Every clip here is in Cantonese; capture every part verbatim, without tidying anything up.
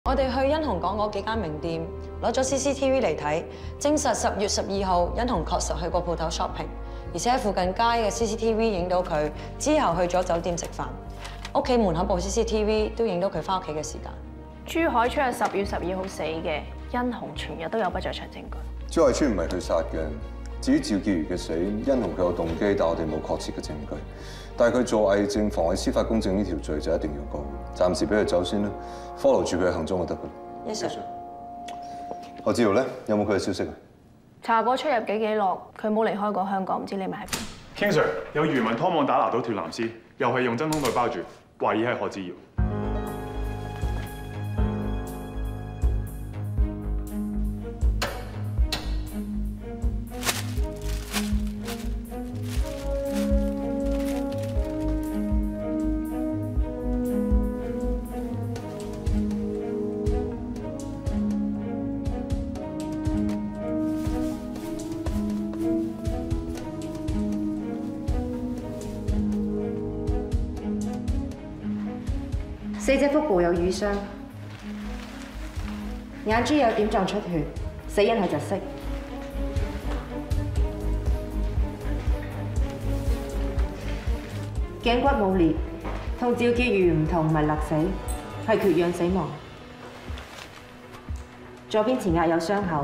我哋去欣虹講嗰幾間名店，攞咗 C C T V 嚟睇，證實十月十二號欣虹確實去過鋪頭 shopping， 而且喺附近街嘅 C C T V 影到佢之後去咗酒店食飯，屋企門口部 C C T V 都影到佢翻屋企嘅時間。 朱海川係十月十二號死嘅，欣虹全日都有不在場證據。 朱海川唔係佢殺嘅，至於趙潔如嘅死，欣虹佢有動機，但我哋冇確切嘅證據。但係佢做偽證、妨礙司法公正呢條罪就一定要告，暫時俾佢走先啦 ，follow 住佢嘅行蹤就得㗎。 Yes sir。 何志堯咧，有冇佢嘅消息啊？ 查過出入境記錄，佢冇離開過香港，唔知你咪喺邊 ？King Sir 有漁民拖網打撈到條藍絲，又係用真空袋包住，懷疑係何志堯。 死者腹部有瘀傷，眼珠有點狀出血，死因係窒息。頸骨冇裂，同趙潔如唔同，唔係勒死，係缺氧死亡。左邊前額有傷口，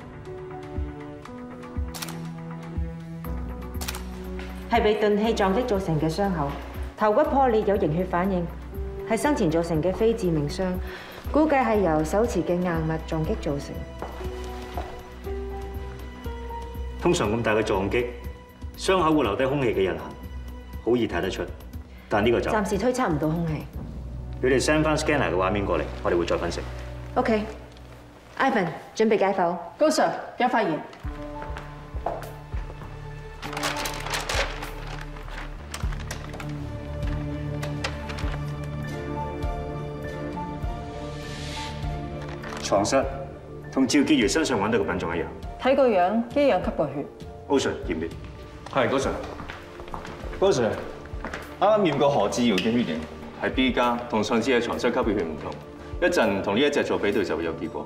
係被鈍器撞擊造成嘅傷口。頭骨破裂有凝血反應。係生前造成嘅非致命傷，估計係由手持嘅硬物撞擊造成。 通常咁大嘅撞擊，傷口會留低空氣嘅印痕，好易睇得出。但呢個就暫時推測唔到空氣。 你哋 send 翻 scanner 嘅畫面過嚟，我哋會再分析。 OK，Ivan 準備解剖。 高 Sir 有發現。 床室同趙潔如身上揾到嘅品種一樣， 睇個樣一樣吸過血。 O Sir 驗血， 係高 Sir， 高 Sir， 啱啱驗過何志堯嘅血型係 B 加，同上次嘅床室吸血血唔同。一陣同呢一隻做比對就會有結果。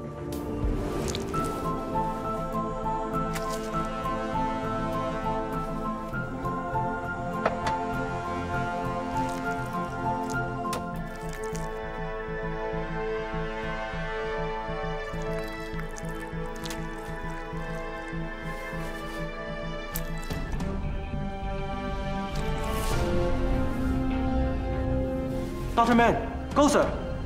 Doctor Man， 高 Sir。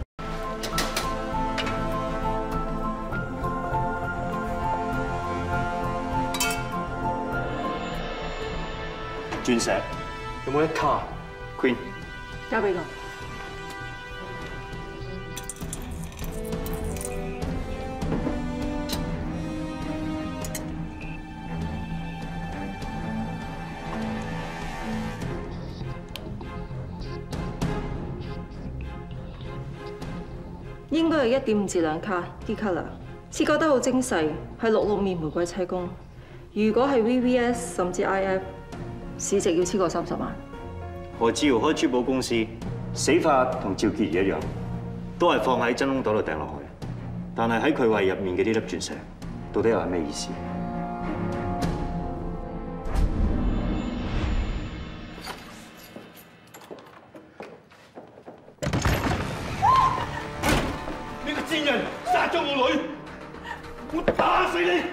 鑽石有冇一卡 ？Queen， 交俾我。 應該係一點五至兩卡 D color， 切割得好精細，係六六面玫瑰砌工。如果係 V V S 甚至 I F， 市值要超過三十萬。 何志堯開珠寶公司，死法同趙潔如一樣，都係放喺真空袋度掟落去。但係喺佢胃入面嘅呢粒鑽石，到底又係咩意思？ 賤人殺咗我女，我打死你！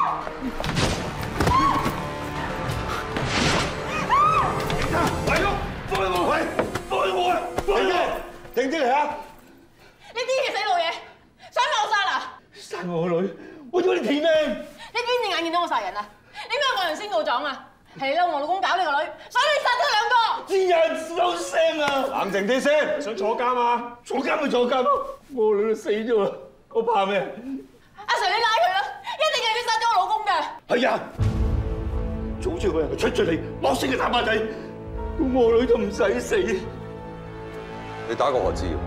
警察，嚟咯！放開我！喂，放開我啊！放開我！停止嚟啊！ 你啲嘢死老嘢，想我殺啊？ 殺我女，我要你填命！ 你邊隻眼見到我殺人啊？點解我人先告狀啊？係你嬲我老公搞你個女，所以你殺咗兩個！ 賤人收聲啊！冷靜啲先，想坐監啊？坐監咪坐監咯！我女都死咗啦，我怕咩？ 阿 Sir 你拉佢啦，一定係佢殺咗我老公㗎！ 係啊，早知嗰日出出嚟，剝死個大把仔，我女都唔使死。 你打過何志堯？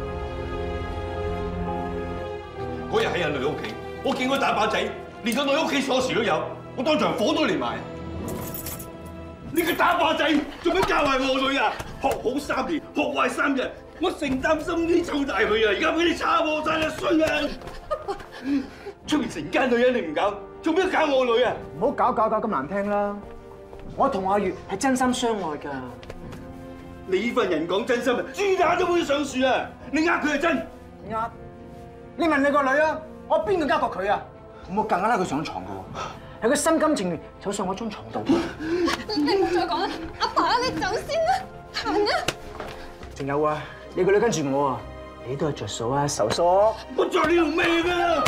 嗰日喺阿女屋企，我見佢大把仔，連個女屋企鎖匙都有，我當場火都連埋。你個打靶仔做咩教壞我女啊？學好三年，學壞三日， 我成擔心機湊大佢啊，而家俾你叉禍晒啦，衰啊！出面成間女人你唔搞，做咩搞我女啊？ 唔好搞搞搞咁難聽啦！我同阿月係真心相愛㗎。 你呢份人講真心啊，豬乸都會上樹啊！你呃佢係真？ 呃？你問你個女啊，我邊個呃過佢啊？我更加拉佢上床㗎喎，係佢心甘情願走上我張床度。 你唔好再講啦，阿爸，你走先啦，行啊！ 仲有啊，你個女跟住我啊，你都係着數啊，仇叔。 我着你條命啊！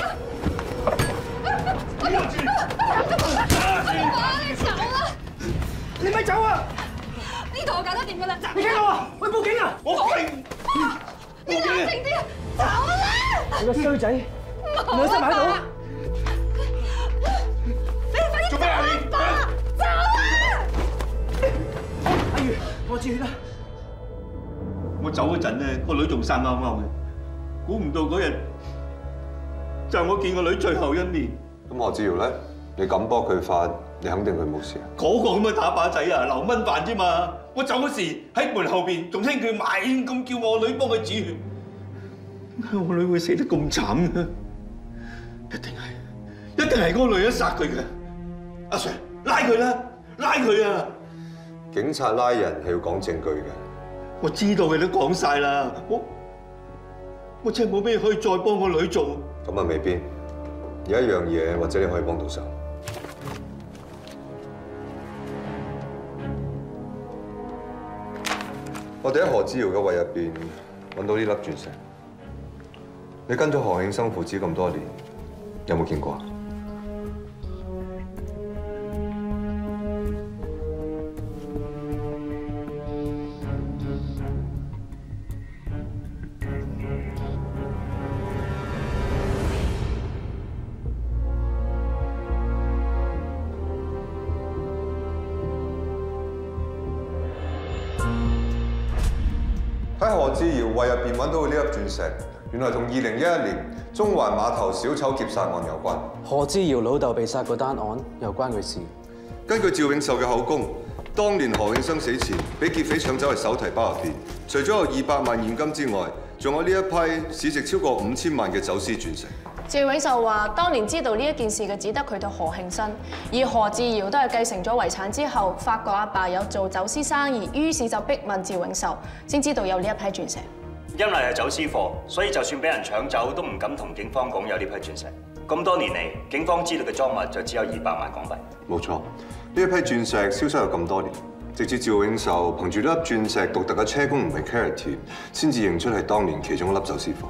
阿爸，你走啦！ 你咪走啊！ 呢度我搞得掂㗎啦！ 你聽我啊，喂，報警啊！ 我報警！ 你冷靜啲啊！走啦！ 你個衰仔，你心喺度。 你快啲走啊！爸，走啦！ 阿月，我知啦。 我走嗰陣咧，個女仲生勾勾嘅，估唔到嗰日就係我見個女最後一面。 咁何志堯咧，你敢幫佢發，你肯定佢冇事啊？ 嗰個咁嘅打靶仔啊，留蚊飯啫嘛！我走嗰時喺門後邊，仲聽佢埋怨咁叫我女幫佢止血。點解我女會死得咁慘嘅？一定係，一定係嗰個女人殺佢嘅。阿 Sir， 拉佢啦，拉佢啊！ 警察拉人係要講證據嘅。 我知道佢都講晒啦，我我真係冇咩可以再幫我女做。 咁啊未必，有一樣嘢或者你可以幫到手。我哋喺何志堯嘅胃入邊揾到呢粒鑽石。你跟咗何慶生父子咁多年，有冇見過？喺何志堯胃入邊揾到嘅呢粒鑽石，原來同二零一一年中環碼頭小丑劫殺案有關。 何志堯老豆被殺嗰單案又關佢事？ 根據趙永壽嘅口供，當年何慶生死前俾劫匪搶走嘅手提包入邊，除咗有二百萬現金之外，仲有呢一批市值超過五千萬嘅走私鑽石。 趙永壽話：當年知道呢一件事嘅只得佢同何慶生，而何志堯都係繼承咗遺產之後，發覺阿爸有做走私生意，於是就逼問趙永壽，先知道有呢一批鑽石。 因為係走私貨，所以就算俾人搶走，都唔敢同警方講有呢批鑽石。咁多年嚟，警方知道嘅贓物就只有二百萬港幣。 冇錯，呢一批鑽石消失咗咁多年，直至趙永壽憑住呢粒鑽石獨特嘅車工唔係 Caratier， 先至認出係當年其中一粒走私貨。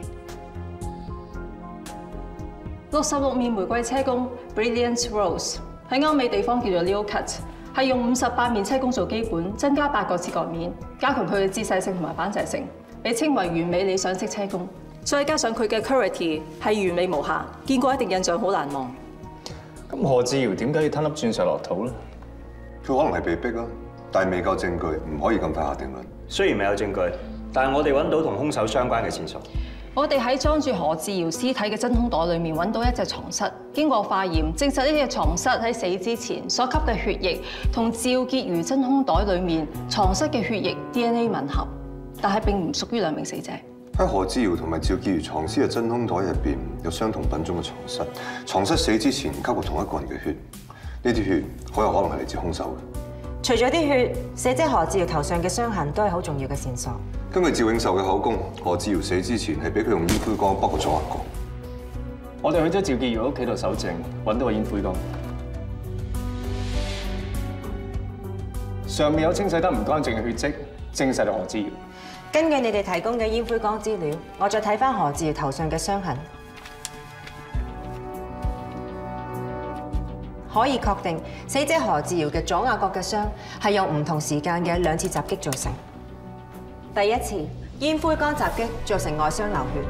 六十六面玫瑰車工 Brilliant Rose 喺歐美地方叫做 Leo Cut， 係用五十八面車工做基本，增加八個切割面，加強佢嘅姿勢性同埋反射性，被稱為完美理想式車工。再加上佢嘅 Clarity 係完美無瑕，見過一定印象好難忘。 咁何志堯點解要吞粒鑽石落肚咧？ 佢可能係被逼啦，但係未夠證據，唔可以咁快下定論。 雖然未有證據，但係我哋揾到同兇手相關嘅線索。 我哋喺裝住何志堯屍體嘅真空袋裏面揾到一隻床蝨，經過化驗證實呢隻床蝨喺死之前所吸嘅血液同趙潔如真空袋裏面床蝨嘅血液 D N A 吻合，但係並唔屬於兩名死者。 喺何志堯同埋趙潔如藏屍嘅真空袋入邊有相同品種嘅床蝨，床蝨死之前吸過同一個人嘅血，呢啲血好有可能係嚟自兇手嘅。 除咗啲血，死者何志堯頭上嘅傷痕都係好重要嘅線索。 根據趙永壽嘅口供，何志堯死之前係俾佢用煙灰缸剝過左額角。 我哋去咗趙潔如屋企度搜證，揾到個煙灰缸，上面有清洗得唔乾淨嘅血跡，證實係何志堯。 根據你哋提供嘅煙灰缸資料，我再睇翻何志堯頭上嘅傷痕，可以確定死者何志堯嘅左額角嘅傷係由唔同時間嘅兩次襲擊造成。第一次煙灰缸襲擊造成外傷流血，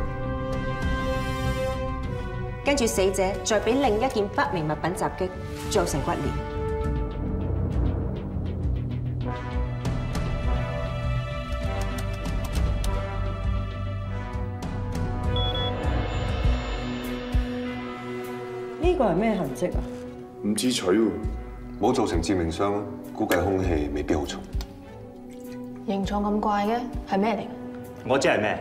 跟住死者再俾另一件不明物品襲擊造成骨裂。 呢個係咩痕跡啊？ 唔知取喎，冇造成致命傷，估計兇器未必好重。 形狀咁怪嘅，係咩嚟？ 我知係咩？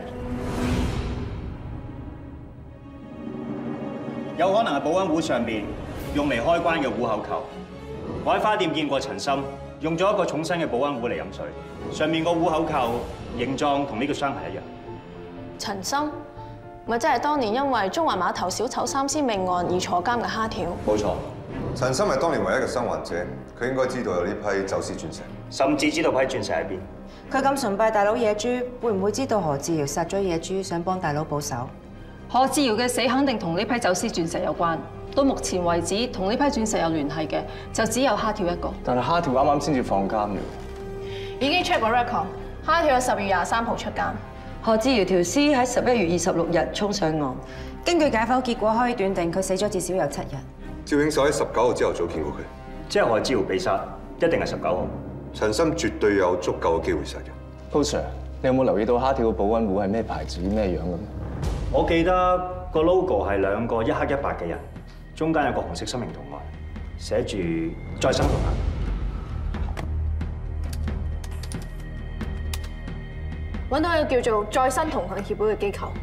有可能係保溫壺上邊用嚟開關嘅壺口球。我喺花店見過陳心用咗一個重身嘅保溫壺嚟飲水，上面個壺口球形狀同呢個雙係一樣。 陳心，咪即係當年因為中環碼頭小丑三屍命案而坐監嘅蝦條？ 冇錯，陳心係當年唯一嘅生還者，佢應該知道有呢批走私鑽石， 甚至知道批鑽石喺邊。 佢咁崇拜大佬野豬，會唔會知道何志堯殺咗野豬，想幫大佬報仇？ 何志堯嘅死肯定同呢批走私鑽石有關。到目前為止，同呢批鑽石有聯繫嘅就只有蝦條一個。 但係蝦條啱啱先至放監嘅， 已經 check 過 record， 蝦條喺十月廿三號出監。 何志堯條屍喺十一月二十六日衝上岸。 根據解剖結果，可以斷定佢死咗至少有七日。 趙永壽喺十九號朝頭早見過佢， 即係何志堯被殺，一定係十九號。 陳心絕對有足夠嘅機會殺人。 高 Sir， 你有冇留意到蝦條嘅保溫壺係咩牌子、咩樣嘅？ 我記得個 logo 係兩個一黑一白嘅人，中間有個紅色生命圖案，寫住再生同行。 揾到一個叫做再生同行協會嘅機構，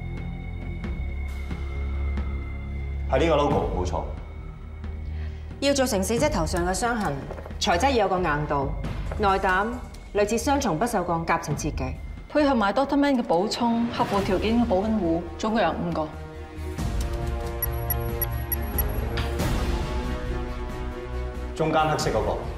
係呢個 logo 冇錯。 要造成死者頭上嘅傷痕，材質要有個硬度、內膽，類似雙重不鏽鋼夾層設計， 配合埋 Doctor Man 嘅補充，合乎條件嘅保溫壺，總共有五個。 中間黑色嗰個。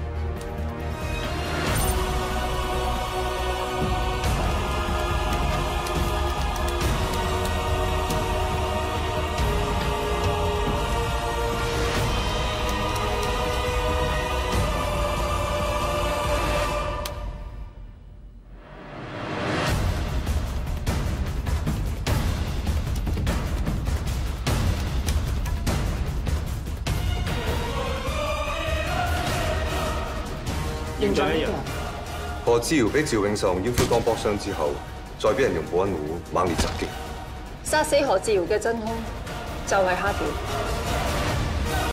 形狀一樣。 何志堯俾趙永壽用煙灰缸剝傷之後，再俾人用保溫壺猛烈襲擊。 殺死何志堯嘅真兇就係蝦條。